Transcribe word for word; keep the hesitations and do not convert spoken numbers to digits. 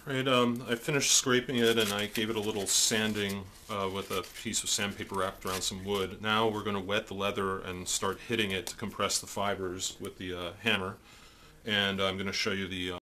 Right, um, I finished scraping it and I gave it a little sanding uh, with a piece of sandpaper wrapped around some wood. Now we're going to wet the leather and start hitting it to compress the fibers with the uh, hammer. And I'm going to show you the